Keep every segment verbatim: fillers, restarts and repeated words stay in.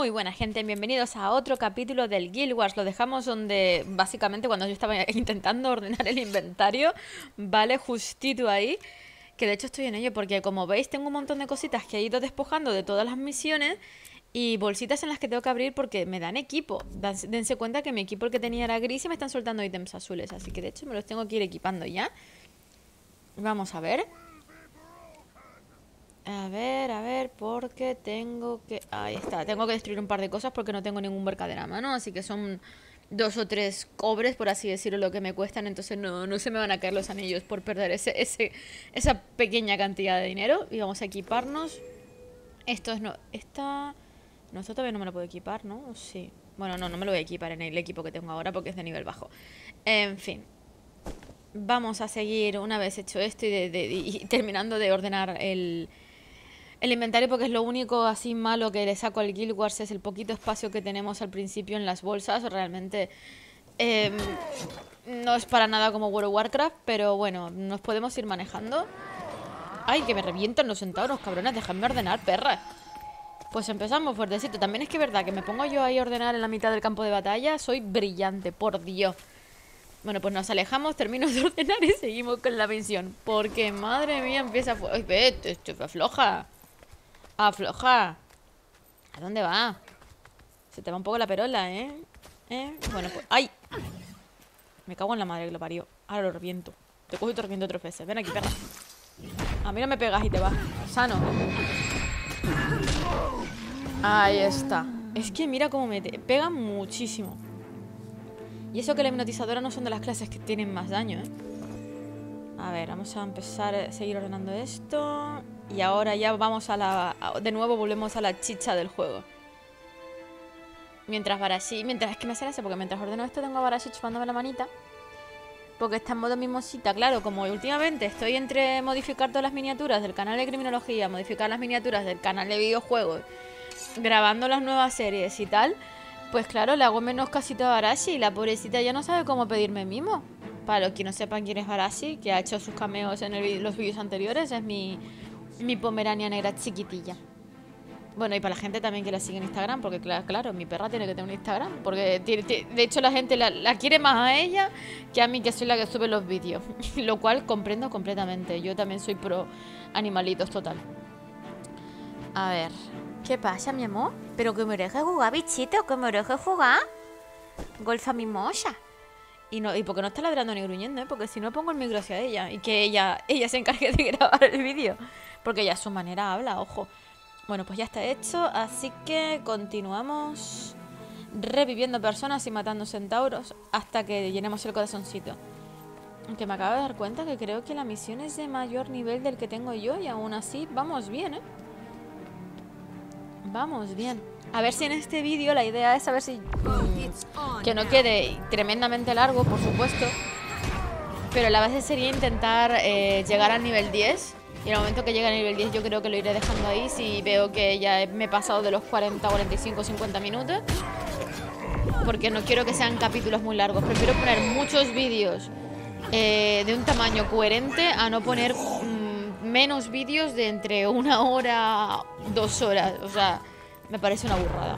Muy buena gente, bienvenidos a otro capítulo del Guild Wars. Lo dejamos donde básicamente cuando yo estaba intentando ordenar el inventario, vale, justito ahí. Que de hecho estoy en ello porque como veis tengo un montón de cositas que he ido despojando de todas las misiones y bolsitas en las que tengo que abrir porque me dan equipo. Dense cuenta que mi equipo el que tenía era gris y me están soltando ítems azules, así que de hecho me los tengo que ir equipando ya. Vamos a ver. A ver, a ver, porque tengo que... Ahí está, tengo que destruir un par de cosas porque no tengo ningún mercader a mano. Así que son dos o tres cobres, por así decirlo, lo que me cuestan. Entonces no, no se me van a caer los anillos por perder ese, ese, esa pequeña cantidad de dinero. Y vamos a equiparnos. Esto es... no Esta... No, esto todavía no me lo puedo equipar, ¿no? ¿O sí? Bueno, no, no me lo voy a equipar en el equipo que tengo ahora porque es de nivel bajo. En fin. Vamos a seguir una vez hecho esto y, de, de, y terminando de ordenar el... El inventario, porque es lo único así malo que le saco al Guild Wars, es el poquito espacio que tenemos al principio en las bolsas. Realmente eh, no es para nada como World of Warcraft, pero bueno, nos podemos ir manejando. Ay, que me revientan los centauros, cabrones, déjame ordenar, perra. Pues empezamos fuertecito. También es que es verdad que me pongo yo ahí a ordenar en la mitad del campo de batalla. Soy brillante, por Dios. Bueno, pues nos alejamos, termino de ordenar y seguimos con la misión. Porque, madre mía, empieza... Ay, ve, esto afloja. Afloja. ¿A dónde va? Se te va un poco la perola, ¿eh? ¿Eh? Bueno, pues... ¡Ay! Me cago en la madre que lo parió. Ahora lo reviento. Te cojo y te reviento otras veces. Ven aquí, perra. A mí no me pegas y te vas. Sano. Ahí está. Es que mira cómo me te... pegan muchísimo. Y eso que la hipnotizadora no son de las clases que tienen más daño, ¿eh? A ver, vamos a empezar a seguir ordenando esto. Y ahora ya vamos a la... De nuevo volvemos a la chicha del juego. Mientras Barashi... Mientras... Es que me sale eso, porque mientras ordeno esto tengo a Barashi chupándome la manita. Porque está en modo mimosita. Claro, como últimamente estoy entre modificar todas las miniaturas del canal de criminología, modificar las miniaturas del canal de videojuegos, grabando las nuevas series y tal, pues claro, le hago menos casito a Barashi y la pobrecita ya no sabe cómo pedirme mimo. Para los que no sepan quién es Barashi, que ha hecho sus cameos en el, los vídeos anteriores, es mi, mi pomerania negra chiquitilla. Bueno, y para la gente también que la sigue en Instagram, porque claro, claro mi perra tiene que tener un Instagram, porque tiene, tiene, de hecho la gente la, la quiere más a ella que a mí, que soy la que sube los vídeos. Lo cual comprendo completamente, yo también soy pro animalitos total. A ver, ¿qué pasa, mi amor? ¿Pero que me dejes jugar, bichito? ¿Que me dejes jugar? Golfa mimosa. Y, no, y porque no está ladrando ni gruñendo, ¿eh? Porque si no pongo el micro hacia ella y que ella, ella se encargue de grabar el vídeo. Porque ella a su manera habla, ojo. Bueno, pues ya está hecho, así que continuamos reviviendo personas y matando centauros hasta que llenemos el corazoncito. Aunque me acabo de dar cuenta que creo que la misión es de mayor nivel del que tengo yo y aún así vamos bien, ¿eh? Vamos bien. A ver si en este vídeo la idea es a ver si... Mmm, que no quede tremendamente largo, por supuesto. Pero la base sería intentar eh, llegar al nivel diez. Y en el momento que llegue al nivel diez yo creo que lo iré dejando ahí. Si veo que ya me he pasado de los cuarenta, cuarenta y cinco, cincuenta minutos. Porque no quiero que sean capítulos muy largos. Prefiero poner muchos vídeos eh, de un tamaño coherente a no poner mmm, menos vídeos de entre una hora, dos horas. O sea... Me parece una burrada.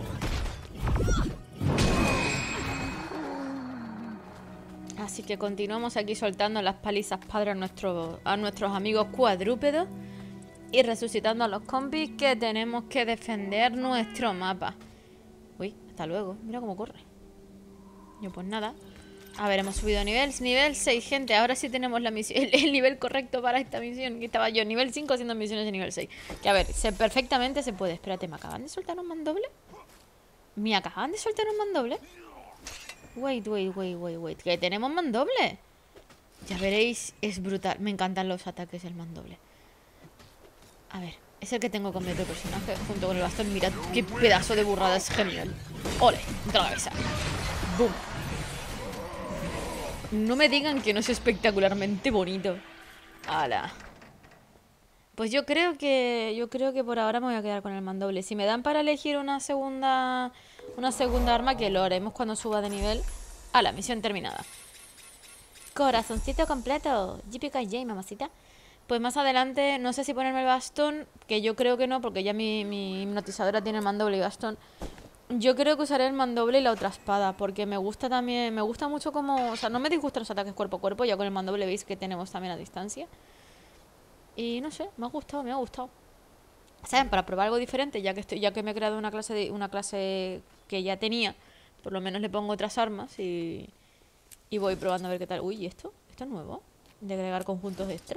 Así que continuamos aquí soltando las palizas padre a, nuestro, a nuestros amigos cuadrúpedos. Y resucitando a los compis que tenemos que defender nuestro mapa. Uy, hasta luego. Mira cómo corre. Yo pues nada. A ver, hemos subido a nivel, nivel seis, gente. Ahora sí tenemos la misión, el, el nivel correcto para esta misión. Que estaba yo, nivel cinco, haciendo misiones de nivel seis. Que a ver, se, perfectamente se puede. Espérate, ¿me acaban de soltar un mandoble? ¿Me acaban de soltar un mandoble? Wait, wait, wait, wait, wait. ¿Que tenemos mandoble? Ya veréis, es brutal. Me encantan los ataques del mandoble. A ver, es el que tengo con mi otro personaje junto con el bastón. Mirad qué pedazo de burrada, es genial. Ole, entra la cabeza. Boom. No me digan que no es espectacularmente bonito. ¡Hala! Pues yo creo que... Yo creo que por ahora me voy a quedar con el mandoble. Si me dan para elegir una segunda... Una segunda arma, que lo haremos cuando suba de nivel. ¡Hala! Misión terminada. Corazoncito completo. J P K J, mamacita. Pues más adelante, no sé si ponerme el bastón, que yo creo que no, porque ya mi, mi hipnotizadora tiene el mandoble y bastón. Yo creo que usaré el mandoble y la otra espada, porque me gusta también, me gusta mucho como, o sea, no me disgustan los ataques cuerpo a cuerpo, ya con el mandoble veis que tenemos también a distancia. Y no sé, me ha gustado, me ha gustado. ¿Saben? Para probar algo diferente, ya que estoy, ya que me he creado una clase de, una clase que ya tenía, por lo menos le pongo otras armas y, y voy probando a ver qué tal. Uy, ¿y esto? ¿Esto es nuevo? De agregar conjuntos extra.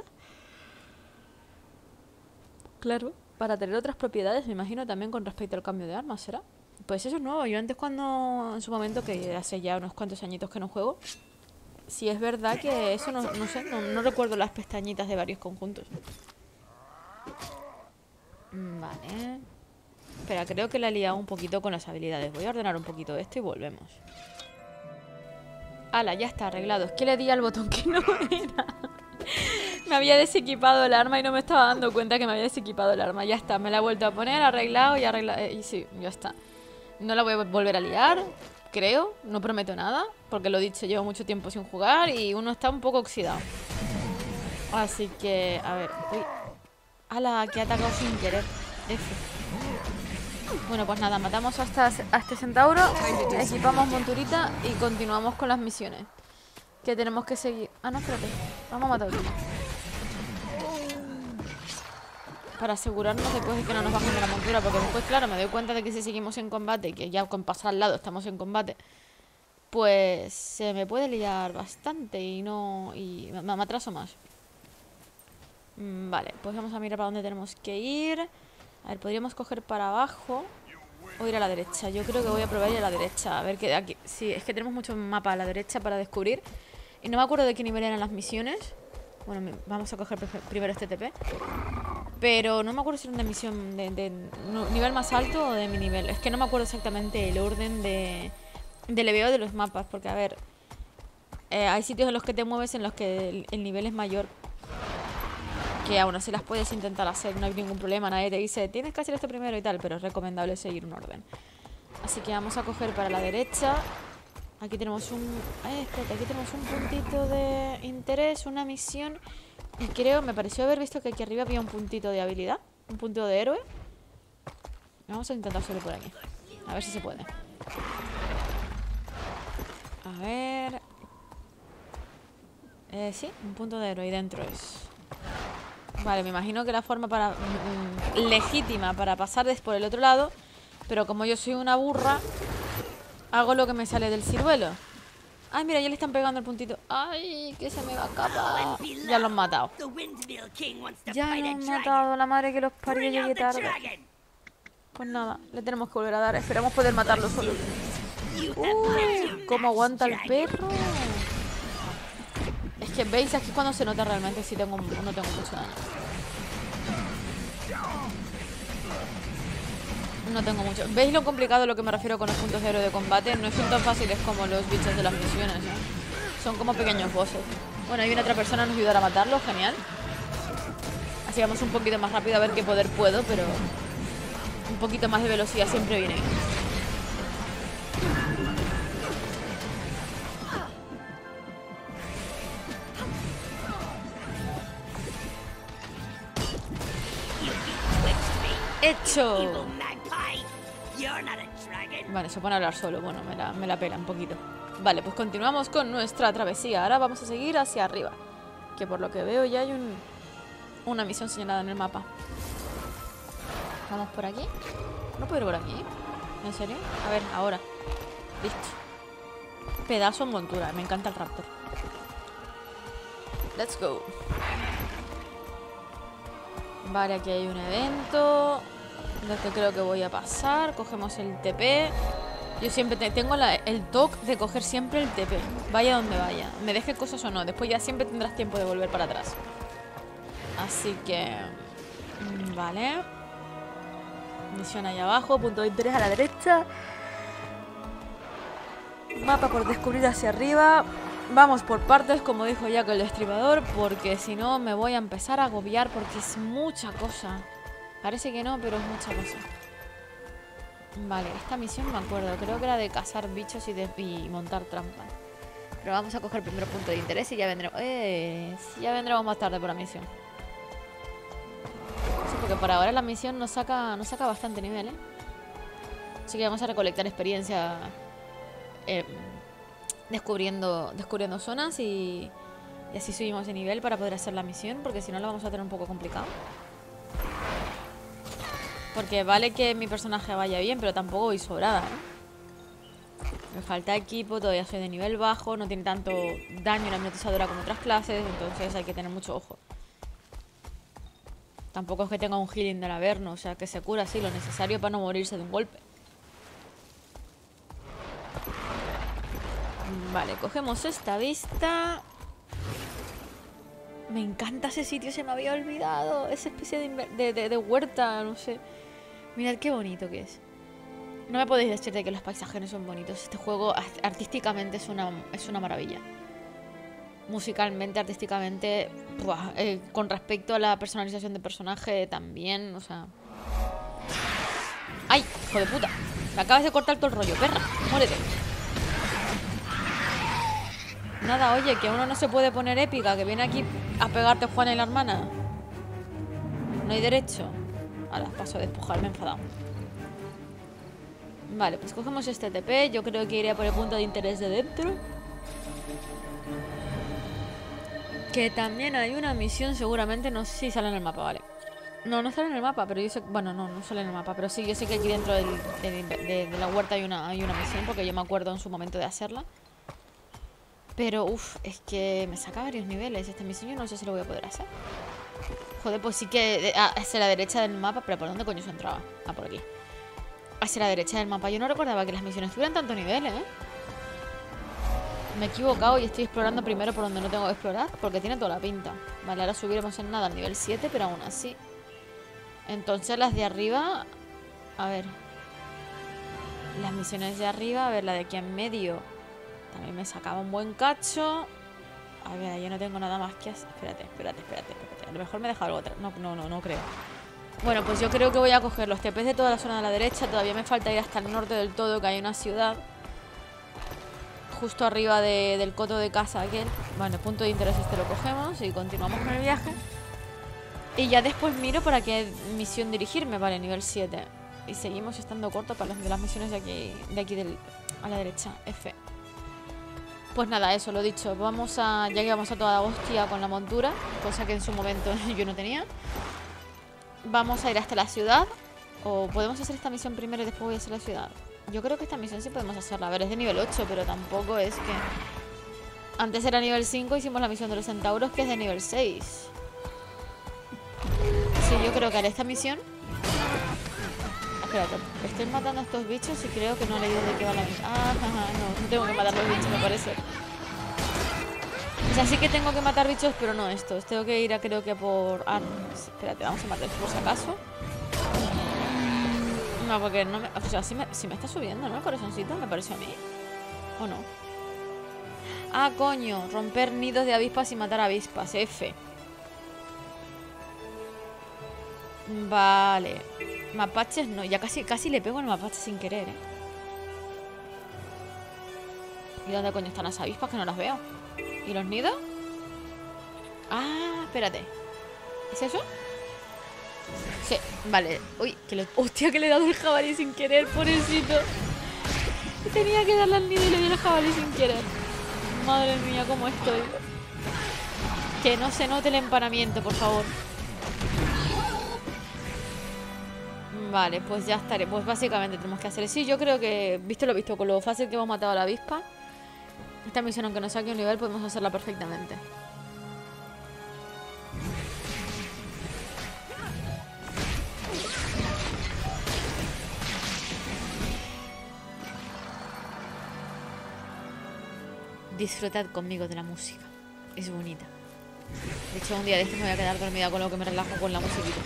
Claro. Para tener otras propiedades, me imagino también con respecto al cambio de armas, ¿será? Pues eso es nuevo. Yo antes cuando, en su momento, que hace ya unos cuantos añitos que no juego, sí es verdad que eso no, no sé, no, no recuerdo las pestañitas de varios conjuntos. Vale. Espera, creo que la he liado un poquito con las habilidades. Voy a ordenar un poquito esto y volvemos. Hala, ya está arreglado. Es que le di al botón que no era. Me había desequipado el arma y no me estaba dando cuenta que me había desequipado el arma. Ya está, me la he vuelto a poner, arreglado y arreglado. Eh, y sí, ya está. No la voy a volver a liar, creo. No prometo nada, porque lo dicho, llevo mucho tiempo sin jugar y uno está un poco oxidado. Así que, a ver. Uy. ¡Hala! Que he atacado sin querer. F. Bueno, pues nada, matamos a, esta, a este centauro, equipamos monturita y continuamos con las misiones. Que tenemos que seguir. Ah, no, espérate. Vamos a matar a otro. Para asegurarnos después de que no nos bajen de la montura. Porque después, claro, me doy cuenta de que si seguimos en combate, que ya con pasar al lado estamos en combate, pues se me puede liar bastante y no. Y me, me atraso más. Mm, vale, pues vamos a mirar para dónde tenemos que ir. A ver, podríamos coger para abajo o ir a la derecha. Yo creo que voy a probar ir a la derecha. A ver qué aquí. Sí, es que tenemos muchos mapas a la derecha para descubrir. Y no me acuerdo de qué nivel eran las misiones. Bueno, vamos a coger primero este T P. Pero no me acuerdo si era una misión de, de no, nivel más alto o de mi nivel. Es que no me acuerdo exactamente el orden de, de leveo de los mapas. Porque, a ver, eh, hay sitios en los que te mueves en los que el, el nivel es mayor. Que aún así las puedes intentar hacer, no hay ningún problema. Nadie te dice, tienes que hacer esto primero y tal. Pero es recomendable seguir un orden. Así que vamos a coger para la derecha. Aquí tenemos un... Ay, espérate, aquí tenemos un puntito de interés, una misión. Y creo, me pareció haber visto que aquí arriba había un puntito de habilidad. Un punto de héroe. Vamos a intentar hacerlo por aquí. A ver si se puede. A ver... Eh, sí, un punto de héroe y dentro es... Vale, me imagino que la forma para mm, legítima para pasar es por el otro lado. Pero como yo soy una burra... Hago lo que me sale del ciruelo. Ay, mira, ya le están pegando el puntito. Ay, que se me va a escapar. Ya lo han matado. Ya lo han matado. La madre que los parió, llegué tarde. Pues nada, le tenemos que volver a dar. Esperamos poder matarlo solo. Uy, cómo aguanta el perro. Es que veis, aquí es cuando se nota realmente si tengo, no tengo mucho daño. No tengo mucho. ¿Veis lo complicado a lo que me refiero con los puntos de héroe de combate? No son tan fáciles como los bichos de las misiones, ¿eh? Son como pequeños bosses. Bueno, hay una otra persona que nos ayudará a matarlo, genial. Así vamos un poquito más rápido a ver qué poder puedo, pero un poquito más de velocidad siempre viene. ¡Hecho! Vale, se pone a hablar solo. Bueno, me la, me la pela un poquito. Vale, pues continuamos con nuestra travesía. Ahora vamos a seguir hacia arriba. Que por lo que veo ya hay un, una misión señalada en el mapa. Vamos por aquí. ¿No puedo ir por aquí? ¿En serio? A ver, ahora. Listo. Pedazo en montura. Me encanta el raptor. Let's go. Vale, aquí hay un evento del que creo que voy a pasar. Cogemos el T P. Yo siempre te, tengo la, el toque de coger siempre el T P. Vaya donde vaya. Me deje cosas o no. Después ya siempre tendrás tiempo de volver para atrás. Así que... Vale. Misión ahí abajo. Punto de interés a la derecha. Mapa por descubrir hacia arriba. Vamos por partes, como dijo Jack el Destripador, porque si no me voy a empezar a agobiar porque es mucha cosa. Parece que no, pero es mucha cosa. Vale, esta misión me acuerdo. Creo que era de cazar bichos y, de, y montar trampas. Pero vamos a coger el primer punto de interés y ya vendremos... Eh, ya vendremos más tarde por la misión. Sí, porque por ahora la misión nos saca, nos saca bastante nivel, ¿eh? Así que vamos a recolectar experiencia eh, descubriendo, descubriendo zonas y, y así subimos de nivel para poder hacer la misión, porque si no la vamos a tener un poco complicado. Porque vale que mi personaje vaya bien, pero tampoco voy sobrada, ¿no? Me falta equipo, todavía soy de nivel bajo, no tiene tanto daño la hipnotizadora como otras clases, entonces hay que tener mucho ojo. Tampoco es que tenga un healing del averno, o sea que se cura así lo necesario para no morirse de un golpe. Vale, cogemos esta vista. Me encanta ese sitio, se me había olvidado. Esa especie de, de, de, de huerta, no sé. Mirad qué bonito que es. No me podéis decir de que los paisajes no son bonitos. Este juego artísticamente es una, es una maravilla. Musicalmente, artísticamente, buah, eh, con respecto a la personalización de personaje también, o sea... ¡Ay! ¡Hijo de puta! Me acabas de cortar todo el rollo, perra. Muérete. Nada, oye, que uno no se puede poner épica, que viene aquí a pegarte Juana y la hermana. No hay derecho. Ahora paso a despojarme enfadado. Vale, pues cogemos este T P. Yo creo que iré por el punto de interés de dentro. Que también hay una misión, seguramente, no sé si sale en el mapa, vale. No, no sale en el mapa, pero yo sé... Bueno, no, no sale en el mapa, pero sí, yo sé que aquí dentro del, de, de, de la huerta hay una, hay una misión, porque yo me acuerdo en su momento de hacerla. Pero, uff, es que me saca varios niveles esta misión, yo no sé si lo voy a poder hacer. Joder, pues sí que... Ah, hacia la derecha del mapa, pero ¿por dónde coño se entraba? Ah, por aquí. Hacia la derecha del mapa. Yo no recordaba que las misiones tuvieran tanto nivel, ¿eh? Me he equivocado y estoy explorando primero por donde no tengo que explorar, porque tiene toda la pinta. Vale, ahora subiremos en nada al nivel siete, pero aún así. Entonces las de arriba... A ver. Las misiones de arriba, a ver, la de aquí en medio. También me sacaba un buen cacho. A ver, yo no tengo nada más que hacer. Espérate, espérate, espérate, espérate. A lo mejor me he dejado algo atrás. No, no, no, no creo. Bueno, pues yo creo que voy a coger los T Pes de toda la zona de la derecha. Todavía me falta ir hasta el norte del todo, que hay una ciudad justo arriba de, del coto de casa aquel. Vale, punto de interés este lo cogemos y continuamos con el viaje. Y ya después miro para qué misión dirigirme. Vale, nivel siete. Y seguimos estando cortos para las, de las misiones de aquí, de aquí del, a la derecha. F. Pues nada, eso, lo dicho. Vamos a... Ya que vamos a toda hostia con la montura, cosa que en su momento yo no tenía. Vamos a ir hasta la ciudad. O podemos hacer esta misión primero y después voy a hacer la ciudad. Yo creo que esta misión sí podemos hacerla. A ver, es de nivel ocho, pero tampoco es que... Antes era nivel cinco, hicimos la misión de los centauros, que es de nivel seis. Sí, yo creo que haré esta misión. Espérate, estoy matando a estos bichos y creo que no he leído de qué va la misión. Ah, ajá, no, no tengo que matar los bichos, me parece. O sea, sí que tengo que matar bichos, pero no estos. Tengo que ir a, creo que por armas. Espérate, vamos a matar por si acaso. No, porque no me... O sea, sí me, sí me está subiendo, ¿no? El corazoncito, me pareció a mí. ¿O no? Ah, coño. Romper nidos de avispas y matar avispas. F. Vale. Mapaches no. Ya casi, casi le pego al mapache sin querer, ¿eh? ¿Y dónde coño están las avispas? Que no las veo. ¿Y los nidos? Ah, espérate. ¿Es eso? Sí, vale. Uy, que le... Hostia, que le he dado el jabalí sin querer, pobrecito. Tenía que darle al nido y le di el jabalí sin querer. Madre mía, cómo estoy. Que no se note el empanamiento, por favor. Vale, pues ya estaré. Pues básicamente tenemos que hacer... Sí, yo creo que... Visto lo visto, con lo fácil que hemos matado a la avispa, esta misión, aunque nos saque un nivel, podemos hacerla perfectamente. Disfrutad conmigo de la música. Es bonita. De hecho, un día de estos me voy a quedar dormida con lo que me relajo con la musiquita.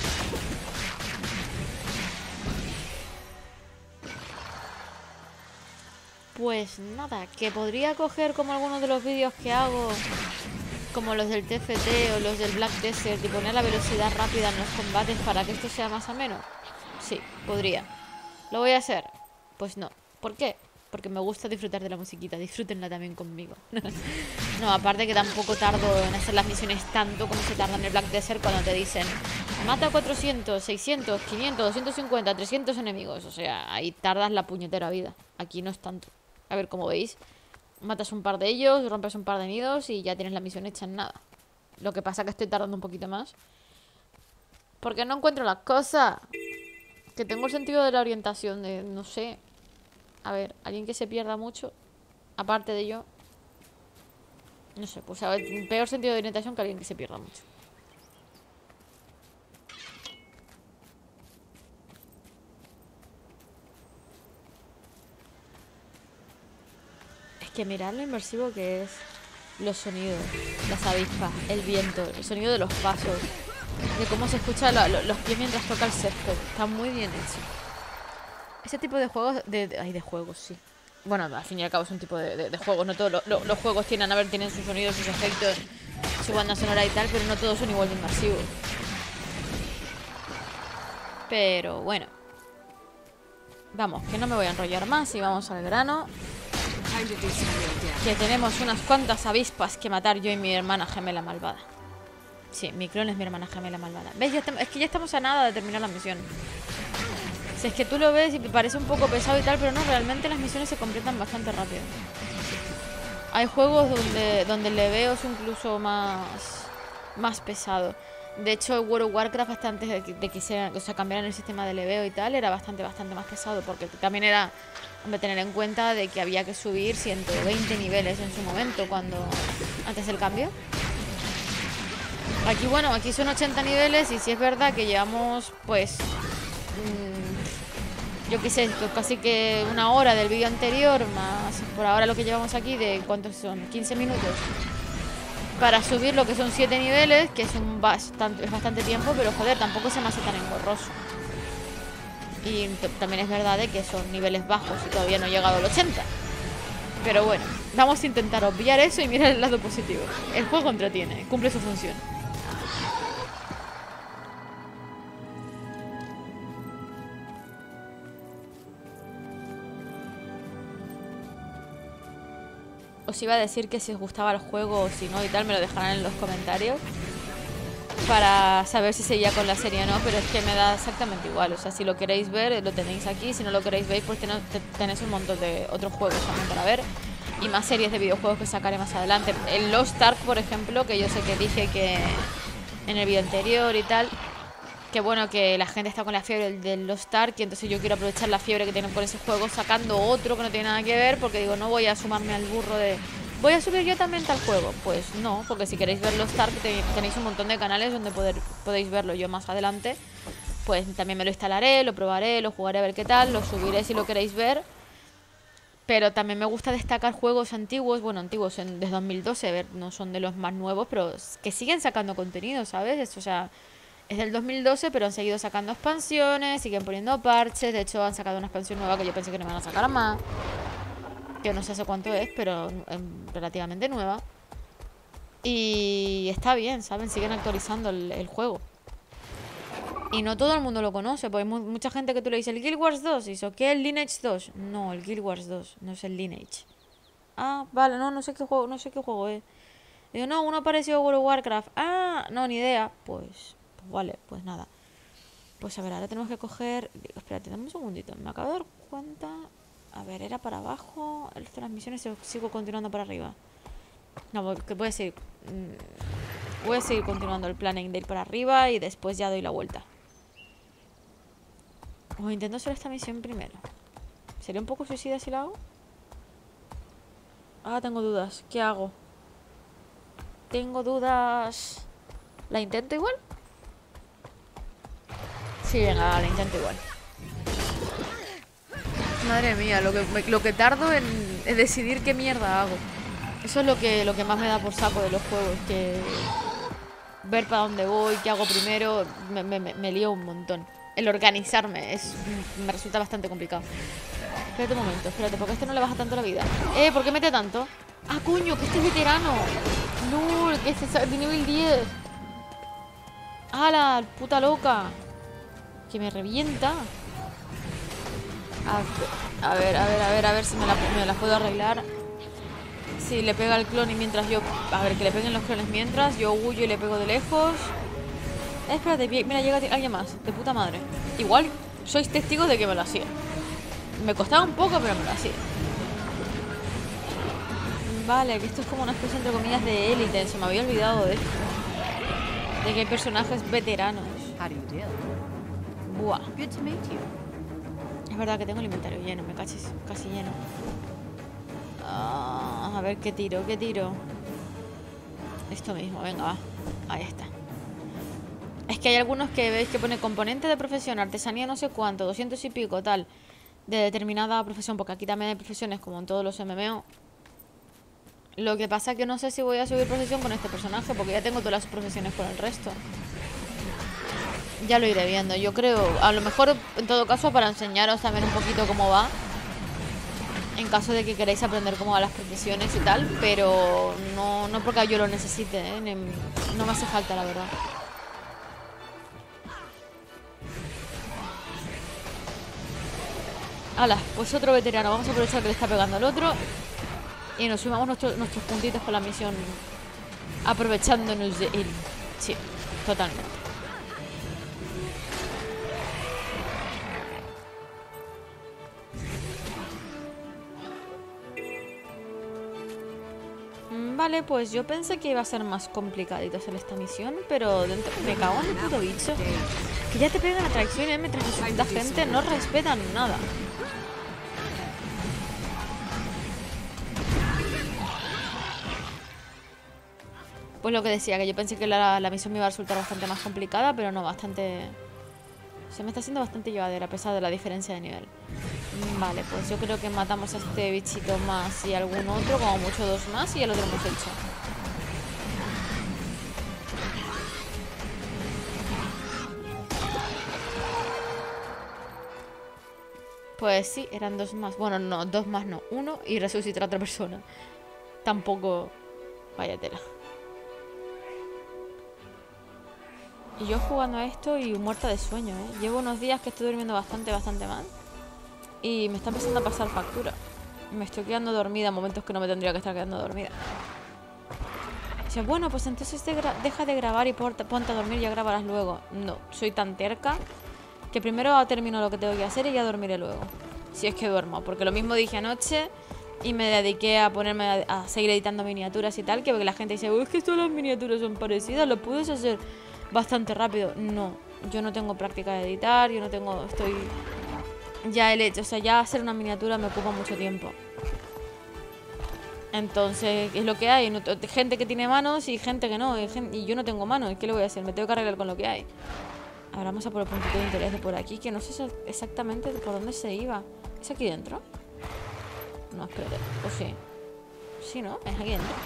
Pues nada, que podría coger como algunos de los vídeos que hago, como los del T F T o los del Black Desert, y poner la velocidad rápida en los combates para que esto sea más ameno. Sí, podría. ¿Lo voy a hacer? Pues no. ¿Por qué? porque me gusta disfrutar de la musiquita. Disfrútenla también conmigo. No, aparte que tampoco tardo en hacer las misiones tanto como se tarda en el Black Desert cuando te dicen mata a cuatrocientos, seiscientos, quinientos, doscientos cincuenta, trescientos enemigos. O sea, ahí tardas la puñetera vida. Aquí no es tanto. A ver, como veis, matas un par de ellos, rompes un par de nidos y ya tienes la misión hecha en nada. Lo que pasa que estoy tardando un poquito más porque no encuentro las cosas. Que tengo el sentido de la orientación de, no sé. A ver, alguien que se pierda mucho, aparte de yo. No sé, pues a ver, peor sentido de orientación que alguien que se pierda mucho. Es que mirad lo inmersivo que es. Los sonidos, las avispas, el viento, el sonido de los pasos, de cómo se escucha lo, lo, los pies mientras toca el césped. Está muy bien hecho. Ese tipo de juegos, de, de, ay, de juegos, sí. Bueno, al fin y al cabo es un tipo de, de, de juegos. No todos lo, lo, los juegos tienen, a ver, tienen sus sonidos, sus efectos, su banda sonora y tal, pero no todos son igual de inmersivos. Pero bueno. Vamos, que no me voy a enrollar más y vamos al grano. Que tenemos unas cuantas avispas que matar yo y mi hermana gemela malvada. Sí, mi clon es mi hermana gemela malvada. ¿Ves? Ya es que ya estamos a nada de terminar la misión. Si es que tú lo ves y te parece un poco pesado y tal, pero no, realmente las misiones se completan bastante rápido. Hay juegos donde, donde el leveo es incluso más, más pesado. De hecho, el World of Warcraft, hasta antes de que, de que se, o sea, cambiaran el sistema de leveo y tal, era bastante, bastante más pesado. Porque también era de tener en cuenta de que había que subir ciento veinte niveles en su momento, cuando antes del cambio. Aquí, bueno, aquí son ochenta niveles y sí es verdad que llevamos, pues... Mmm, yo qué sé, pues casi que una hora del vídeo anterior, más por ahora lo que llevamos aquí, de ¿cuántos son? quince minutos. Para subir lo que son siete niveles, que es, un bastante, es bastante tiempo, pero joder, tampoco se me hace tan engorroso. Y también es verdad de que son niveles bajos y todavía no he llegado al ochenta. Pero bueno, vamos a intentar obviar eso y mirar el lado positivo. El juego entretiene, cumple su función. Os iba a decir que si os gustaba el juego o si no y tal, me lo dejarán en los comentarios para saber si seguía con la serie o no, pero es que me da exactamente igual. O sea, si lo queréis ver, lo tenéis aquí. Si no lo queréis ver, pues tenéis un montón de otros juegos también para ver. Y más series de videojuegos que sacaré más adelante. El Lost Ark, por ejemplo, que yo sé que dije que en el vídeo anterior y tal, que bueno, que la gente está con la fiebre del Lost Ark, y entonces yo quiero aprovechar la fiebre que tienen por ese juego sacando otro que no tiene nada que ver, porque digo, no voy a sumarme al burro de... ¿Voy a subir yo también tal juego? Pues no, porque si queréis ver Lost Ark tenéis un montón de canales donde poder, podéis verlo. Yo más adelante pues también me lo instalaré, lo probaré, lo jugaré a ver qué tal, lo subiré si lo queréis ver. Pero también me gusta destacar juegos antiguos, bueno, antiguos en, desde dos mil doce, a ver, no son de los más nuevos, pero que siguen sacando contenido, ¿sabes? O sea, es del dos mil doce, pero han seguido sacando expansiones, siguen poniendo parches. De hecho, han sacado una expansión nueva que yo pensé que no me iban a sacar más, que no sé hace cuánto es, pero eh, relativamente nueva. Y está bien, ¿saben? Siguen actualizando el, el juego. Y no todo el mundo lo conoce, porque hay mu mucha gente que tú le dices el Guild Wars dos, y eso, ¿qué? ¿El Lineage dos? No, el Guild Wars dos, no es el Lineage. Ah, vale, no, no sé qué juego, no sé qué juego es. Digo, no, uno parecido a World of Warcraft. Ah, no, ni idea. Pues, pues vale, pues nada. Pues a ver, ahora tenemos que coger... Espérate, dame un segundito, me acabo de dar cuenta... A ver, era para abajo. El resto de las misiones sigo continuando para arriba. No, porque voy a seguir... Mmm, voy a seguir continuando el planning de ir para arriba y después ya doy la vuelta. O intento hacer esta misión primero. ¿Sería un poco suicida si la hago? Ah, tengo dudas. ¿Qué hago? Tengo dudas... ¿La intento igual? Sí, venga, la intento igual. Madre mía, lo que, lo que tardo en, en decidir qué mierda hago. Eso es lo que, lo que más me da por saco de los juegos. Que ver para dónde voy, qué hago primero, me, me, me lío un montón. El organizarme es, me resulta bastante complicado. Espérate un momento, espérate, porque a este no le baja tanto la vida. Eh, ¿por qué mete tanto? Ah, coño, que este es veterano. No, que este es de nivel diez. Ah, la puta loca. Que me revienta. A ver. A ver, a ver, a ver, a ver si me la, me la puedo arreglar. Si le pega el clon y mientras yo... A ver, que le peguen los clones mientras. Yo huyo y le pego de lejos. Eh, espérate, mira, llega alguien más. De puta madre. Igual sois testigos de que me lo hacía. Me costaba un poco, pero me lo hacía. Vale, que esto es como una especie entre comillas de élite. Se me había olvidado de esto. De que hay personajes veteranos. Buah. Es verdad que tengo el inventario lleno, me cachis, casi lleno. Ah, a ver qué tiro, qué tiro. Esto mismo, venga, va. Ahí está. Es que hay algunos que veis que pone componente de profesión, artesanía no sé cuánto, doscientos y pico, tal. De determinada profesión, porque aquí también hay profesiones como en todos los M M O. Lo que pasa es que no sé si voy a subir profesión con este personaje, porque ya tengo todas las profesiones con el resto. Ya lo iré viendo, yo creo. A lo mejor, en todo caso, para enseñaros también un poquito cómo va. En caso de que queráis aprender cómo van las profesiones y tal. Pero no, no porque yo lo necesite, ¿eh? No me hace falta, la verdad. Hala, pues otro veterano. Vamos a aprovechar que le está pegando al otro. Y nos sumamos nuestro, nuestros puntitos con la misión. Aprovechándonos de él. Sí, totalmente. Vale, pues yo pensé que iba a ser más complicadito hacer esta misión, pero dentro... me cago en el puto bicho. Que ya te pegan la traición y mientras la gente no respetan nada. Pues lo que decía, que yo pensé que la, la misión me iba a resultar bastante más complicada, pero no, bastante... Se me está haciendo bastante llevadera a pesar de la diferencia de nivel. Vale, pues yo creo que matamos a este bichito más y algún otro, como mucho dos más, y ya lo tenemos hecho. Pues sí, eran dos más. Bueno, no, dos más no, uno y resucitar a otra persona. Tampoco... Vaya tela. Y yo jugando a esto y muerta de sueño, ¿eh? Llevo unos días que estoy durmiendo bastante, bastante mal. Y me está empezando a pasar factura. Me estoy quedando dormida en momentos que no me tendría que estar quedando dormida. Dice, bueno, pues entonces de deja de grabar y ponte a dormir y ya grabarás luego. No, soy tan terca que primero termino lo que tengo que hacer y ya dormiré luego. Si es que duermo, porque lo mismo dije anoche y me dediqué a ponerme a, a seguir editando miniaturas y tal, que la gente dice, uy, es que todas las miniaturas son parecidas, lo puedes hacer bastante rápido. No, yo no tengo práctica de editar, yo no tengo, estoy... Ya el hecho, o sea, ya hacer una miniatura me ocupa mucho tiempo. Entonces, es lo que hay. No, gente que tiene manos y gente que no. Y, gente, y yo no tengo manos. ¿Qué le voy a hacer? Me tengo que arreglar con lo que hay. Ahora vamos a por el puntito de interés de por aquí, que no sé exactamente por dónde se iba. ¿Es aquí dentro? No, espérate. ¿O sí? Sí, ¿no? Es aquí dentro.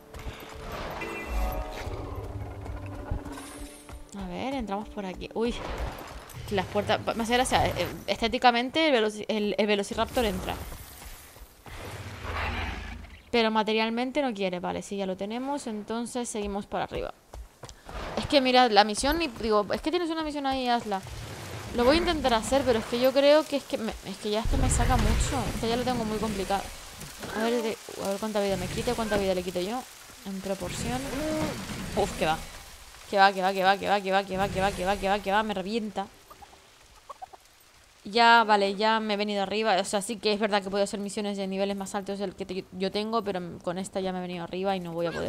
A ver, entramos por aquí. Uy, las puertas... Me hace gracia. Estéticamente el, veloci el, el Velociraptor entra. Pero materialmente no quiere. Vale, sí, ya lo tenemos. Entonces seguimos para arriba. Es que mirad, la misión... Digo, es que tienes una misión ahí, hazla. Lo voy a intentar hacer, pero es que yo creo que es que... Me, es que ya esto me saca mucho. Es que ya lo tengo muy complicado. A ver, de, a ver cuánta vida me quite, cuánta vida le quito yo. En proporción... Uf, que va. Que va, que va, que va, que va, que va, que va, que va, que va, que va, que va, me revienta. Ya, vale, ya me he venido arriba. O sea, sí que es verdad que puedo hacer misiones de niveles más altos del que te, yo tengo, pero con esta ya me he venido arriba y no voy a poder.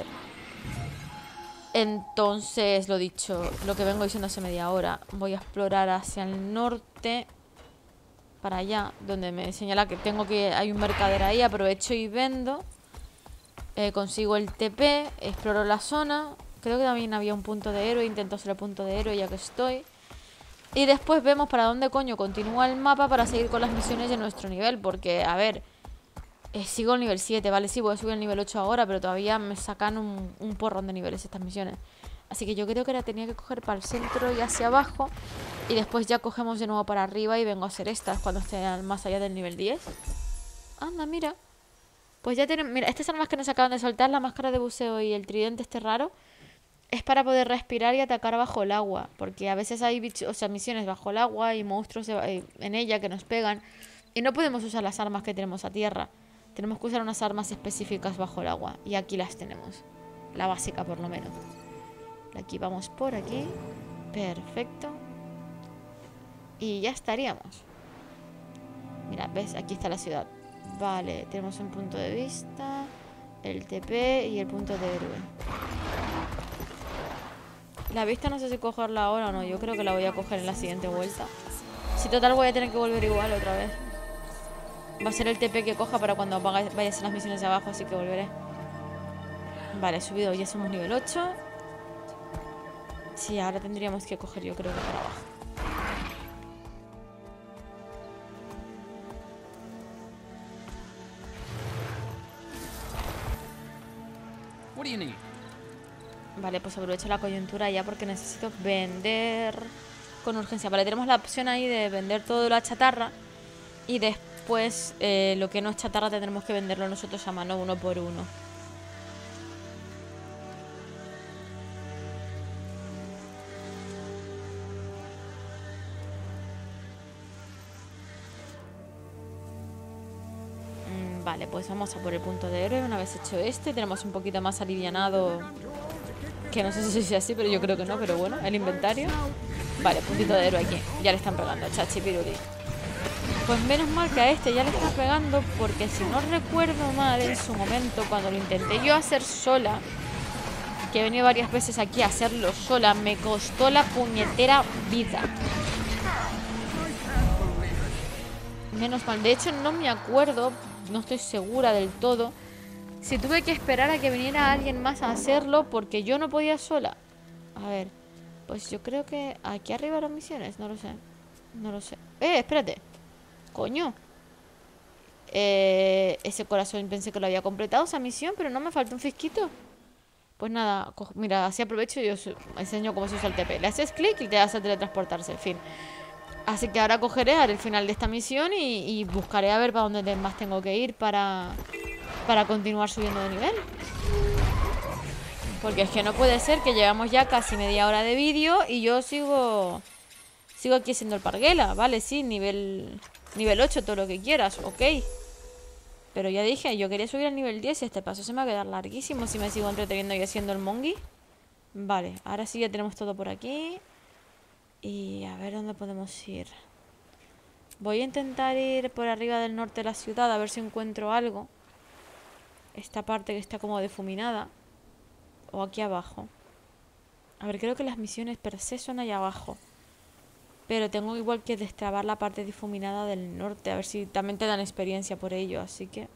Entonces, lo dicho, lo que vengo diciendo hace media hora, voy a explorar hacia el norte, para allá, donde me señala que tengo que... Hay un mercader ahí, aprovecho y vendo. Eh, consigo el T P, exploro la zona. Creo que también había un punto de héroe, intento hacer el punto de héroe ya que estoy. Y después vemos para dónde coño continúa el mapa para seguir con las misiones de nuestro nivel. Porque, a ver, eh, sigo el nivel siete, ¿vale? Sí, voy a subir el nivel ocho ahora, pero todavía me sacan un, un porrón de niveles estas misiones. Así que yo creo que la tenía que coger para el centro y hacia abajo. Y después ya cogemos de nuevo para arriba y vengo a hacer estas cuando esté más allá del nivel diez. Anda, mira. Pues ya tienen... Mira, estas armas que nos acaban de soltar, la máscara de buceo y el tridente este raro, es para poder respirar y atacar bajo el agua. Porque a veces hay bichos, o sea, misiones bajo el agua y monstruos de, en ella que nos pegan. Y no podemos usar las armas que tenemos a tierra. Tenemos que usar unas armas específicas bajo el agua. Y aquí las tenemos. La básica, por lo menos. Aquí vamos por aquí. Perfecto. Y ya estaríamos. Mira, ¿ves? Aquí está la ciudad. Vale, tenemos un punto de vista, el T P y el punto de héroe. La vista no sé si cogerla ahora o no. Yo creo que la voy a coger en la siguiente vuelta. Si total voy a tener que volver igual otra vez. Va a ser el T P que coja para cuando vaya a hacer las misiones de abajo, así que volveré. Vale, he subido, ya somos nivel ocho. Sí, ahora tendríamos que coger, yo creo que para abajo. Vale, pues aprovecho la coyuntura ya porque necesito vender con urgencia. Vale, tenemos la opción ahí de vender todo la chatarra. Y después eh, lo que no es chatarra tendremos que venderlo nosotros a mano uno por uno. Mm, vale, pues vamos a por el punto de héroe. Una vez hecho este, tenemos un poquito más alivianado. Que no sé si es así, pero yo creo que no. Pero bueno, el inventario. Vale, puntito de héroe aquí. Ya le están pegando, chachi piruli. Pues menos mal que a este ya le está pegando, porque si no recuerdo mal, en su momento, cuando lo intenté yo hacer sola, que he venido varias veces aquí a hacerlo sola, me costó la puñetera vida. Menos mal. De hecho, no me acuerdo, no estoy segura del todo, si tuve que esperar a que viniera alguien más a hacerlo, porque yo no podía sola. A ver, pues yo creo que aquí arriba eran misiones, no lo sé. No lo sé. Eh, espérate. Coño. Eh, ese corazón pensé que lo había completado, esa misión, pero no me falta un fisquito. Pues nada, mira, así aprovecho y os enseño cómo se usa el T P. Le haces clic y te hace teletransportarse, en fin. Así que ahora cogeré al el final de esta misión y, y buscaré a ver para dónde más tengo que ir para, para continuar subiendo de nivel. Porque es que no puede ser que llevamos ya casi media hora de vídeo y yo sigo sigo aquí siendo el parguela. Vale, sí, nivel nivel ocho, todo lo que quieras, ok. Pero ya dije, yo quería subir al nivel diez y este paso se me va a quedar larguísimo si me sigo entreteniendo y haciendo el mongi. Vale, ahora sí ya tenemos todo por aquí. Y a ver dónde podemos ir. Voy a intentar ir por arriba del norte de la ciudad a ver si encuentro algo. Esta parte que está como difuminada. O aquí abajo. A ver, creo que las misiones per se son allá abajo. Pero tengo igual que destrabar la parte difuminada del norte. A ver si también te dan experiencia por ello. Así que...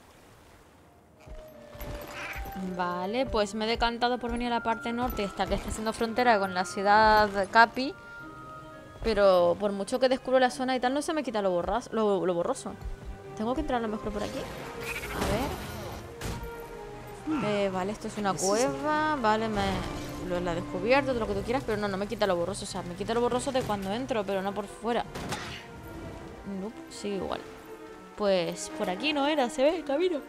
Vale, pues me he decantado por venir a la parte norte. Esta que está haciendo frontera con la ciudad Capi. Pero por mucho que descubro la zona y tal, no se me quita lo, borras, lo, lo borroso. Tengo que entrar a lo mejor por aquí. A ver. Eh, vale, esto es una cueva. Vale, me lo la he descubierto, todo lo que tú quieras. Pero no, no me quita lo borroso. O sea, me quita lo borroso de cuando entro, pero no por fuera. No, nope, sigue igual. Pues por aquí no era, se ve el camino.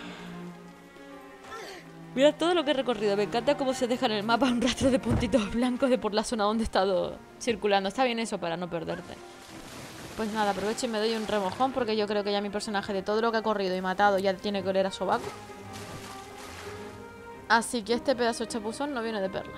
Mira todo lo que he recorrido. Me encanta cómo se deja en el mapa un rastro de puntitos blancos de por la zona donde he estado circulando. Está bien eso para no perderte. Pues nada, aprovecho y me doy un remojón porque yo creo que ya mi personaje de todo lo que ha corrido y matado ya tiene que oler a sobaco. Así que este pedazo de chapuzón no viene de perla.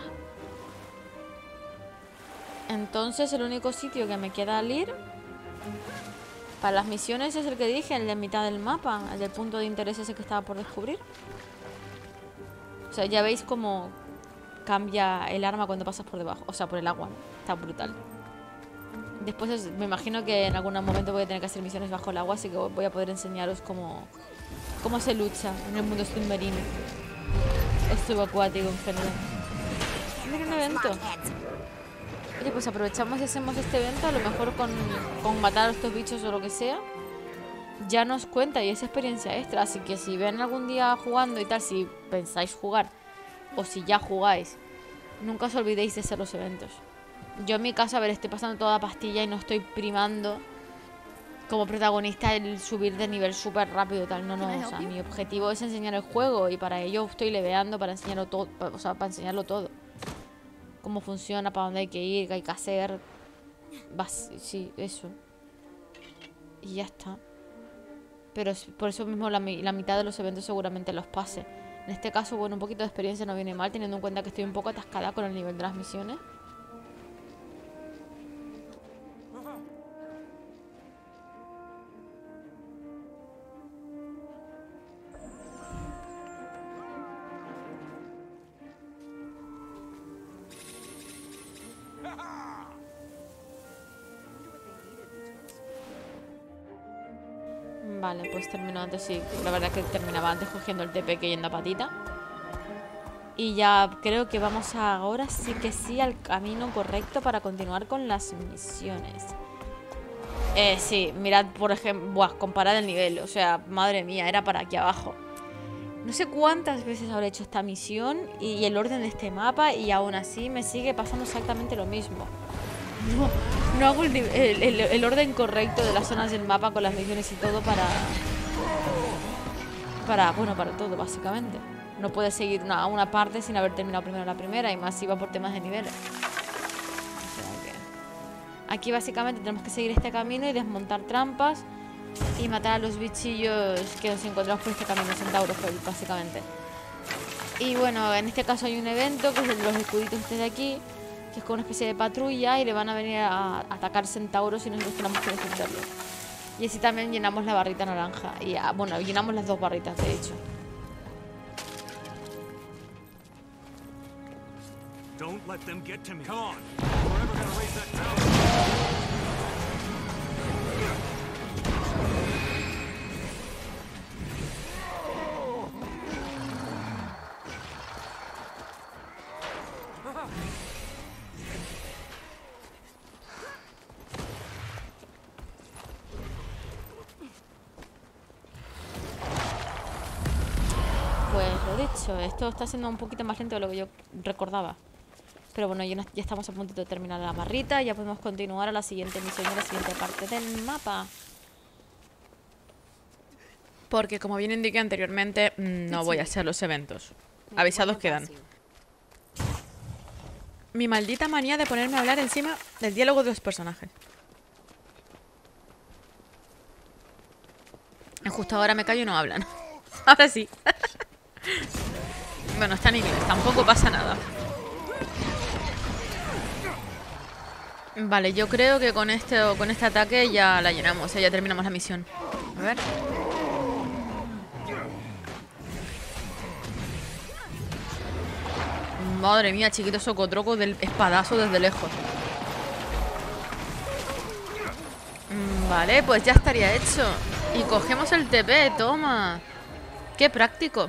Entonces el único sitio que me queda al ir para las misiones es el que dije, el de mitad del mapa, el del punto de interés ese que estaba por descubrir. O sea, ya veis cómo cambia el arma cuando pasas por debajo. O sea, por el agua, ¿no? Está brutal. Después es, me imagino que en algún momento voy a tener que hacer misiones bajo el agua. Así que voy a poder enseñaros cómo, cómo se lucha en el mundo submarino. O subacuático en general. Mira un evento. Oye, pues aprovechamos y hacemos este evento. A lo mejor con, con matar a estos bichos o lo que sea. Ya nos cuenta y es experiencia extra. Así que si ven algún día jugando y tal, si pensáis jugar o si ya jugáis, nunca os olvidéis de hacer los eventos. Yo en mi caso, a ver, estoy pasando toda pastilla y no estoy primando como protagonista el subir de nivel súper rápido tal. No, no, o sea, mi objetivo es enseñar el juego y para ello estoy leveando para enseñarlo todo, o sea, para enseñarlo todo. Cómo funciona, para dónde hay que ir, qué hay que hacer. Vas, sí, eso. Y ya está. Pero por eso mismo la, la mitad de los eventos seguramente los pase. En este caso, bueno, un poquito de experiencia no viene mal, teniendo en cuenta que estoy un poco atascada con el nivel de las misiones. Vale, pues termino antes, sí. La verdad es que terminaba antes cogiendo el T P que yendo a patita. Y ya creo que vamos a, ahora sí que sí al camino correcto para continuar con las misiones. Eh, sí, mirad, por ejemplo, buah, comparad el nivel. O sea, madre mía, era para aquí abajo. No sé cuántas veces habré hecho esta misión y, y el orden de este mapa, y aún así me sigue pasando exactamente lo mismo. No, no hago el, el, el, el orden correcto de las zonas del mapa con las misiones y todo para... Para, bueno, para todo, básicamente. No puedes seguir una, una parte sin haber terminado primero la primera, y más si va por temas de niveles. O sea que... Aquí básicamente tenemos que seguir este camino y desmontar trampas y matar a los bichillos que nos encontramos por este camino, centauros, básicamente. Y bueno, en este caso hay un evento que es el de los escuditos estos de aquí, que es como una especie de patrulla, y le van a venir a atacar centauros y nosotros tenemos que defenderlos. Y así también llenamos la barrita naranja. Y ah, bueno, llenamos las dos barritas, de hecho. Don't let them get to me. Come on. We're never gonna raise that tower. Pues lo dicho, esto está siendo un poquito más lento de lo que yo recordaba. Pero bueno, ya, ya estamos a punto de terminar la barrita. Ya podemos continuar a la siguiente misión y a la siguiente parte del mapa. Porque como bien indiqué anteriormente, no voy a hacer los eventos. Avisados quedan. Mi maldita manía de ponerme a hablar encima del diálogo de los personajes. Justo ahora me callo y no hablan. Ahora sí. Bueno, está en inglés, tampoco pasa nada. Vale, yo creo que con este, con este ataque ya la llenamos, o sea, ya terminamos la misión. A ver. Madre mía, chiquito socotroco del espadazo desde lejos. Vale, pues ya estaría hecho. Y cogemos el T P, toma. Qué práctico.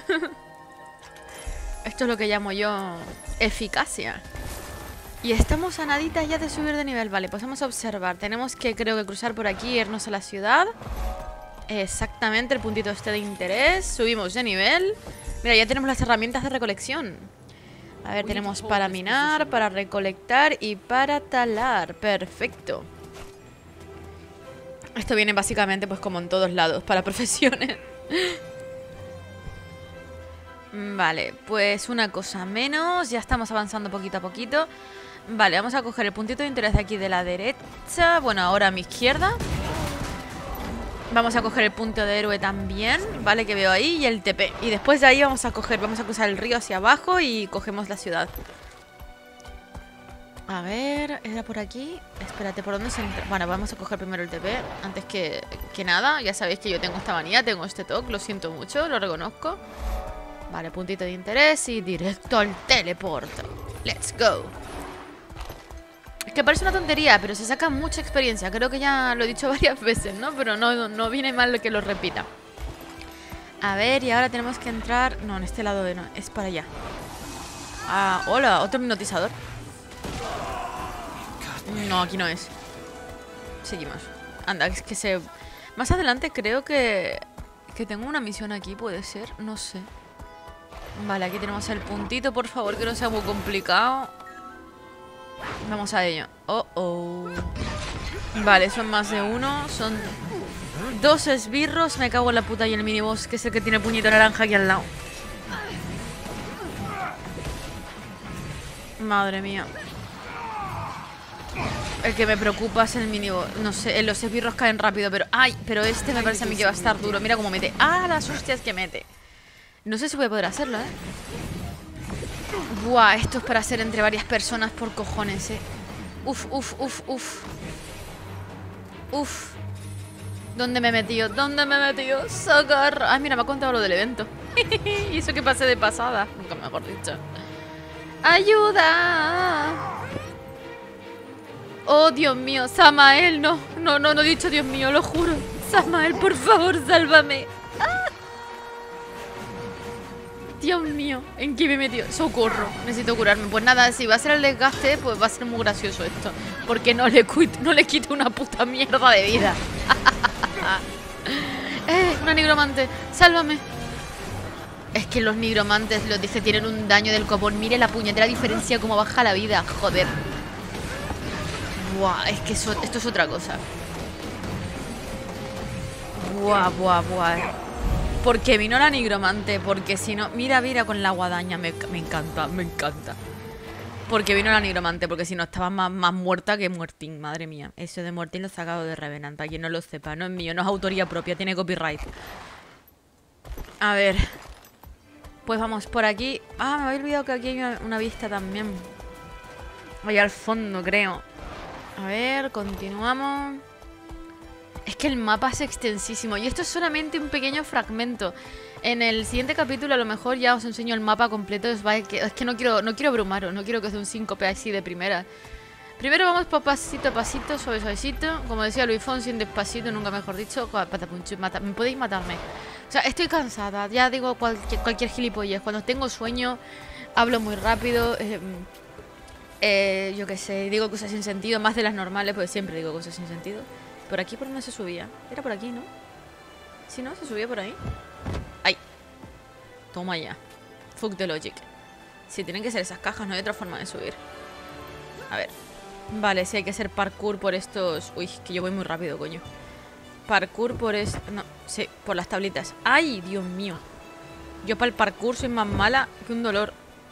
Esto es lo que llamo yo eficacia. Y estamos a nadita ya de subir de nivel. Vale, pues vamos a observar. Tenemos que, creo que cruzar por aquí, irnos a la ciudad. Exactamente, el puntito este de interés. Subimos de nivel. Mira, ya tenemos las herramientas de recolección. A ver, tenemos para minar, para recolectar y para talar. Perfecto. Esto viene básicamente pues como en todos lados, para profesiones. Vale, pues una cosa menos. Ya estamos avanzando poquito a poquito. Vale, vamos a coger el puntito de interés de aquí de la derecha. Bueno, ahora a mi izquierda. Vamos a coger el punto de héroe también, vale, que veo ahí, y el T P. Y después de ahí vamos a coger, vamos a cruzar el río hacia abajo y cogemos la ciudad. A ver, ¿era por aquí? Espérate, ¿por dónde se entra? Bueno, vamos a coger primero el T P, antes que, que nada. Ya sabéis que yo tengo esta manía, tengo este toque, lo siento mucho, lo reconozco. Vale, puntito de interés y directo al teleport. Let's go. Es que parece una tontería, pero se saca mucha experiencia. Creo que ya lo he dicho varias veces, ¿no? Pero no, no viene mal que lo repita. A ver, y ahora tenemos que entrar... No, en este lado de no, es para allá. Ah, hola, otro hipnotizador. No, aquí no es. Seguimos. Anda, es que se... Más adelante creo que... Que tengo una misión aquí, puede ser, no sé. Vale, aquí tenemos el puntito, por favor, que no sea muy complicado. Vamos a ello. Oh, oh. Vale, son más de uno. Son dos esbirros. Me cago en la puta y el miniboss, que es el que tiene puñito naranja aquí al lado. Madre mía. El que me preocupa es el mínimo. No sé, los esbirros caen rápido, pero... ¡Ay! Pero este me parece a mí que va a estar duro. Mira cómo mete. ¡Ah! Las hostias que mete. No sé si voy a poder hacerlo, ¿eh? Buah, esto es para hacer entre varias personas por cojones, ¿eh? Uf, uf, uf, uf. Uf. ¿Dónde me he metido? ¿Dónde me he metido? ¡Socorro! Ah, mira, me ha contado lo del evento. Y eso que pasé de pasada. Nunca mejor dicho. ¡Ayuda! Oh, Dios mío, Samael, no, no, no, no he dicho Dios mío, lo juro. Samael, por favor, sálvame. ¡Ah! Dios mío, ¿en qué me he metido? Socorro, necesito curarme. Pues nada, si va a ser el desgaste, pues va a ser muy gracioso esto. Porque no le, no le quito una puta mierda de vida. Eh, una nigromante, sálvame. Es que los nigromantes, los dice, tienen un daño del copón. Mire la puñetera diferencia cómo baja la vida, joder. Buah, es que eso, esto es otra cosa. Buah, buah, buah. Porque vino la nigromante, porque si no... Mira, mira con la guadaña, me, me encanta, me encanta. Porque vino la nigromante, porque si no estaba más, más muerta que muertín, madre mía. Eso de muertín lo he sacado de Revenant, para quien no lo sepa. No es mío, no es autoría propia, tiene copyright. A ver. Pues vamos por aquí. Ah, me había olvidado que aquí hay una, una vista también. Allá al fondo, creo. A ver, continuamos. Es que el mapa es extensísimo. Y esto es solamente un pequeño fragmento. En el siguiente capítulo a lo mejor ya os enseño el mapa completo. Es que, es que no quiero no quiero abrumaros. No quiero que sea un síncope así de primera. Primero vamos por pasito a pasito, suave suavecito. Como decía Luis Fonsi, despacito, nunca mejor dicho. Mata, me podéis matarme. O sea, estoy cansada. Ya digo cualquier, cualquier gilipollez. Cuando tengo sueño, hablo muy rápido. Eh, eh, yo qué sé, digo cosas sin sentido. Más de las normales, pues siempre digo cosas sin sentido. ¿Por aquí por dónde se subía? Era por aquí, ¿no? Si no, se subía por ahí. ¡Ay! Toma ya. Fuck the logic. Si tienen que ser esas cajas, no hay otra forma de subir. A ver. Vale, sí hay que hacer parkour por estos... Uy, que yo voy muy rápido, coño. Parkour por es... No, sí, por las tablitas. ¡Ay, Dios mío! Yo para el parkour soy más mala que un dolor.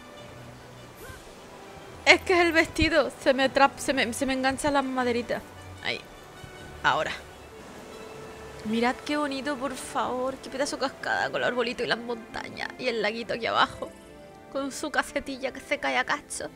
Es que es el vestido. Se me trap... Se me, se me enganchan las maderitas. Ahí. Ahora. Mirad qué bonito, por favor. Qué pedazo cascada con el arbolito y las montañas. Y el laguito aquí abajo. Con su cacetilla que se cae a cacho.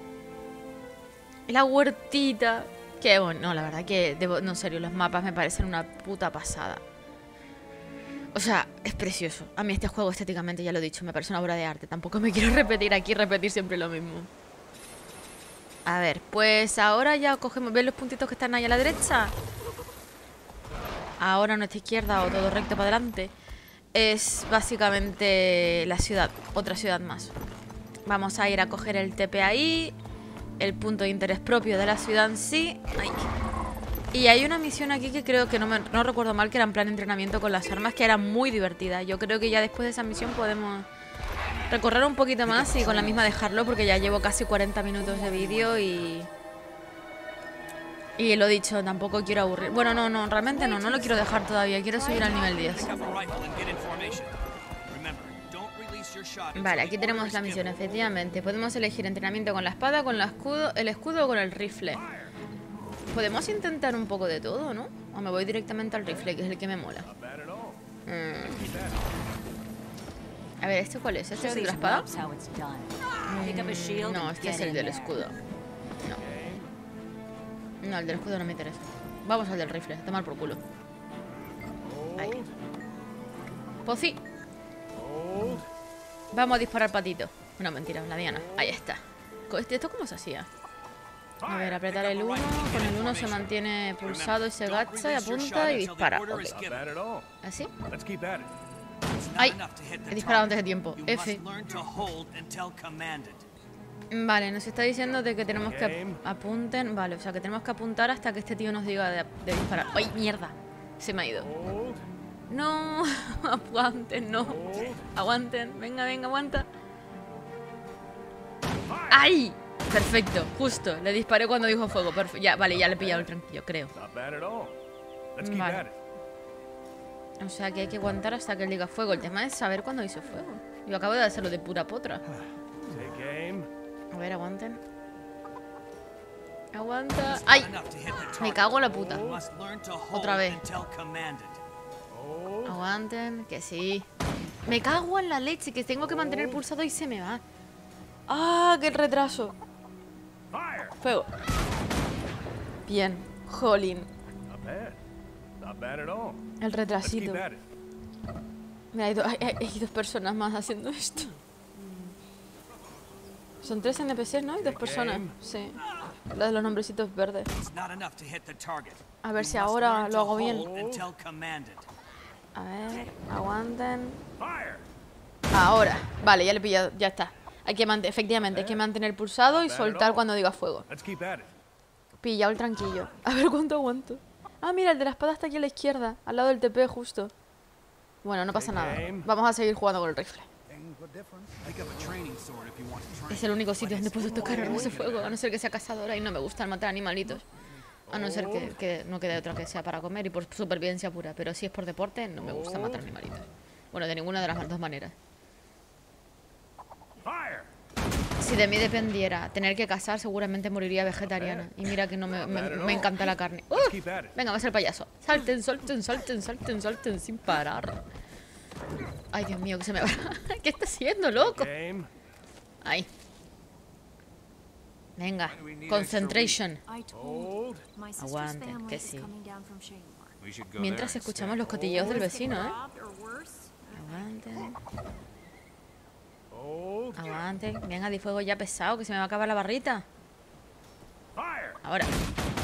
Y la huertita. Qué bueno. No, la verdad que... Debo, no, en serio, los mapas me parecen una puta pasada. O sea, es precioso. A mí este juego estéticamente, ya lo he dicho, me parece una obra de arte. Tampoco me quiero repetir aquí, repetir siempre lo mismo. A ver, pues ahora ya cogemos... ¿Ven los puntitos que están ahí a la derecha? Ahora a nuestra izquierda o todo recto para adelante. Es básicamente la ciudad. Otra ciudad más. Vamos a ir a coger el T P ahí. El punto de interés propio de la ciudad en sí. Ay. Y hay una misión aquí que creo que no, me, no recuerdo mal, que era en plan de entrenamiento con las armas, que era muy divertida. Yo creo que ya después de esa misión podemos recorrer un poquito más y con la misma dejarlo, porque ya llevo casi cuarenta minutos de vídeo y... Y lo dicho, tampoco quiero aburrir. Bueno, no, no, realmente no, no lo quiero dejar todavía. Quiero subir al nivel diez. Vale, aquí tenemos la misión, efectivamente. Podemos elegir entrenamiento con la espada, con la escudo, el escudo o con el rifle. Podemos intentar un poco de todo, ¿no? O me voy directamente al rifle, que es el que me mola. Mm. A ver, ¿este cuál es? ¿Este es el de la espada? Mm, no, este es el del escudo. No. No, el del escudo no me interesa. Vamos al del rifle, tomar por culo. Ahí. Pues sí. Vamos a disparar patito. No, mentira, la diana. Ahí está. ¿Esto cómo se hacía? A ver, apretar el uno. Con el uno se mantiene pulsado y se agacha y apunta y dispara. Okay. ¿Así? ¡Ay! He disparado antes de tiempo. F. Vale, nos está diciendo de que tenemos que apunten. Vale, o sea que tenemos que apuntar hasta que este tío nos diga de, de disparar. ¡Ay, mierda! Se me ha ido. No, aguanten, no. Aguanten, venga, venga, aguanta. ¡Ay! Perfecto, justo. Le disparé cuando dijo fuego. Perfecto. Ya, vale, ya le he pillado el tranquillo, creo. Vale. O sea que hay que aguantar hasta que él diga fuego. El tema es saber cuándo dice fuego. Yo acabo de hacerlo de pura potra. A ver, aguanten. Aguanta. ¡Ay! Me cago en la puta. Otra vez. Aguanten, que sí. Me cago en la leche, que tengo que mantener pulsado y se me va. ¡Ah, qué retraso! Fuego. Bien, jolín. El retrasito. Mira, hay, do hay, hay dos personas más haciendo esto. Son tres N P Cs, ¿no? Y dos personas. Sí. La de los nombrecitos verdes. A ver si ahora lo hago bien. A ver, aguanten. Ahora. Vale, ya le he pillado. Ya está. Hay que mantener, efectivamente, hay que mantener pulsado y soltar cuando diga fuego. Pillado el tranquillo. A ver cuánto aguanto. Ah, mira, el de la espada está aquí a la izquierda, al lado del T P justo. Bueno, no pasa nada. Vamos a seguir jugando con el rifle. Es el único sitio donde puedo tocar armas de fuego, a no ser que sea cazadora y no me gusta matar animalitos. A no ser que, que no quede otra que sea para comer y por supervivencia pura. Pero si es por deporte, no me gusta matar animalitos. Bueno, de ninguna de las dos maneras. Si de mí dependiera tener que cazar, seguramente moriría vegetariana. Y mira que no me, me, me encanta la carne. ¡Uh! Venga, va a ser payaso. Salten, salten, salten, salten, salten sin parar. Ay, Dios mío, que se me va. ¿Qué está haciendo, loco? Ahí. Venga, concentration. Aguanten, que sí. Mientras escuchamos los cotilleos del vecino, ¿eh? Aguanten. Aguanten. Venga, di fuego ya pesado, que se me va a acabar la barrita. Ahora.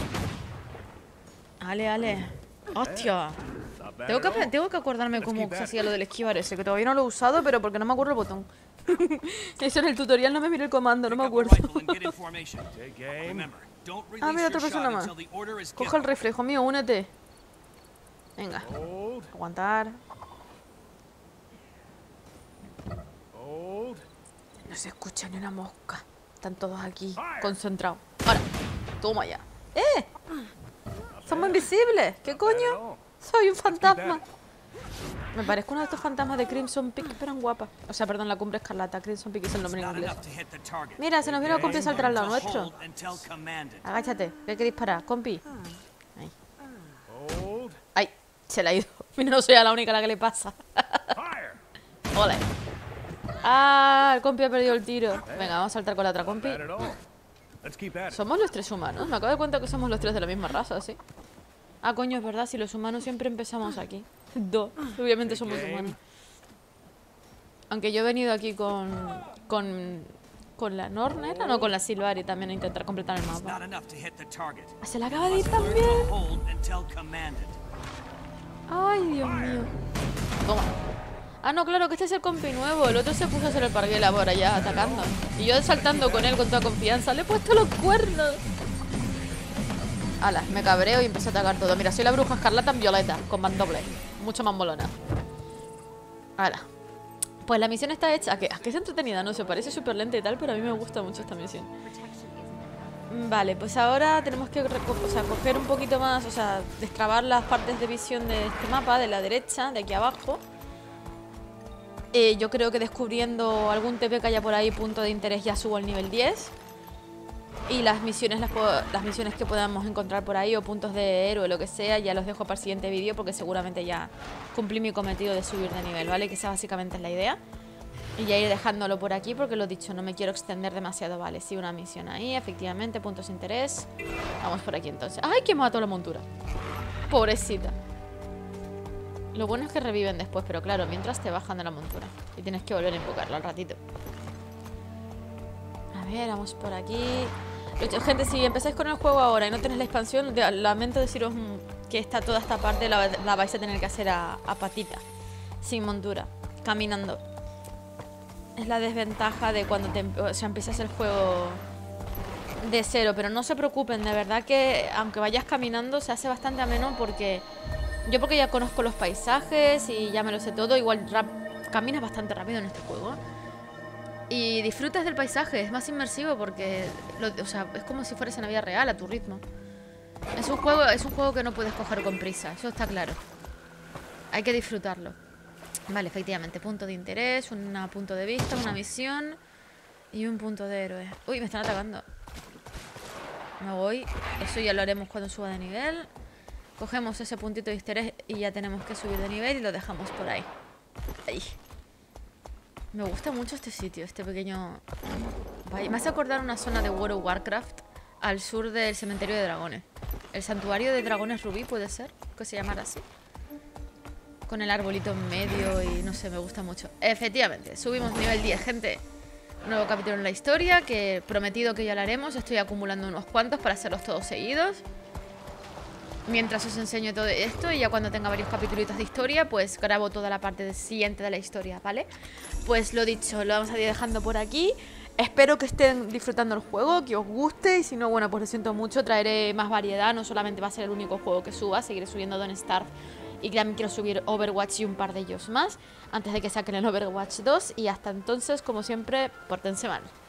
Ale, ale. ¡Hostia! Tengo que, tengo que acordarme cómo se hacía lo del esquivar ese, que todavía no lo he usado, pero porque no me acuerdo el botón. Eso en el tutorial no me miré el comando, no me acuerdo. Ah, mira, otra persona más. Coge el rifle, hijo mío, únete. Venga. Aguantar. No se escucha ni una mosca. Están todos aquí, concentrados. Ahora, toma ya. ¡Eh! ¡Somos invisibles! ¿Qué coño? Soy un fantasma. Me parezco uno de estos fantasmas de Crimson Peak, pero en guapa. O sea, perdón, la cumbre escarlata. Crimson Peak es el nombre en inglés. Mira, se nos viene la compi a saltar al lado nuestro. Agáchate, que hay que disparar. Compi. Ahí. Ay, se le ha ido. Mira, no soy la única a la que le pasa. Ole. Ah, el compi ha perdido el tiro. Venga, vamos a saltar con la otra compi. Somos los tres humanos. Me acabo de cuenta que somos los tres de la misma raza, ¿sí? Ah, coño, es verdad. Si los humanos siempre empezamos aquí. Dos. Obviamente somos humanos. Aunque yo he venido aquí con... Con... Con la Nornera, no, con la Silvari también a intentar completar el mapa. Se le acaba de ir también. Ay, Dios mío. Toma. Ah, no, claro, que este es el compi nuevo. El otro se puso a hacer el parguela por allá, atacando. Y yo saltando con él con toda confianza. Le he puesto los cuernos. Ala, me cabreo y empecé a atacar todo. Mira, soy la bruja escarlata en violeta, con mandoble. Mucho más molona. Ala. Pues la misión está hecha. Que, que es entretenida, no sé, parece súper lenta y tal, pero a mí me gusta mucho esta misión. Vale, pues ahora tenemos que o sea, coger un poquito más, o sea, destrabar las partes de visión de este mapa, de la derecha, de aquí abajo. Eh, yo creo que descubriendo algún T P que haya por ahí, punto de interés, ya subo al nivel diez. Y las misiones las, puedo, las misiones que podamos encontrar por ahí, o puntos de héroe, lo que sea, ya los dejo para el siguiente vídeo, porque seguramente ya cumplí mi cometido de subir de nivel, ¿vale? Que esa básicamente es la idea. Y ya ir dejándolo por aquí, porque lo dicho, no me quiero extender demasiado, ¿vale? Sí, una misión ahí, efectivamente, puntos de interés. Vamos por aquí entonces. ¡Ay, que mató la montura! Pobrecita. Lo bueno es que reviven después, pero claro, mientras te bajan de la montura. Y tienes que volver a invocarlo al ratito. A ver, vamos por aquí. Gente, si empezáis con el juego ahora y no tenéis la expansión, lamento deciros que esta, toda esta parte la, la vais a tener que hacer a, a patita. Sin montura, caminando. Es la desventaja de cuando te, o sea, empiezas el juego de cero. Pero no se preocupen, de verdad que aunque vayas caminando se hace bastante ameno, porque... Yo porque ya conozco los paisajes y ya me lo sé todo. Igual rap, caminas bastante rápido en este juego. Y disfrutas del paisaje, es más inmersivo porque lo, o sea, es como si fueras en la vida real, a tu ritmo. Es un juego, es un juego que no puedes coger con prisa, eso está claro. Hay que disfrutarlo. Vale, efectivamente, punto de interés, un punto de vista, una misión y un punto de héroe. Uy, me están atacando. Me voy. Eso ya lo haremos cuando suba de nivel. Cogemos ese puntito de easter egg y ya tenemos que subir de nivel y lo dejamos por ahí. Ahí. Me gusta mucho este sitio, este pequeño... Vaya, me hace acordar una zona de World of Warcraft al sur del cementerio de dragones. El santuario de dragones rubí, puede ser, que se llamara así. Con el arbolito en medio y no sé, me gusta mucho. Efectivamente, subimos nivel diez, gente. Nuevo capítulo en la historia, que prometido que ya lo haremos. Estoy acumulando unos cuantos para hacerlos todos seguidos. Mientras os enseño todo esto y ya cuando tenga varios capítulos de historia, pues grabo toda la parte siguiente de la historia, ¿vale? Pues lo dicho, lo vamos a ir dejando por aquí. Espero que estén disfrutando el juego, que os guste. Y si no, bueno, pues lo siento mucho, traeré más variedad. No solamente va a ser el único juego que suba, seguiré subiendo Don't Starve. Y también quiero subir Overwatch y un par de ellos más antes de que saquen el Overwatch dos. Y hasta entonces, como siempre, pórtense mal.